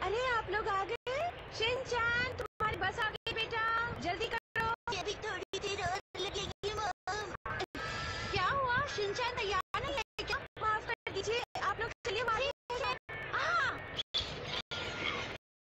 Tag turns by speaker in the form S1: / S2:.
S1: अरे आप लोग आ गए। शिनचैन तुम्हारी बस आ गई बेटा, जल्दी करो।
S2: अभी थोड़ी देर और लगेगी मॉम।
S1: क्या हुआ शिनचैन, तैयार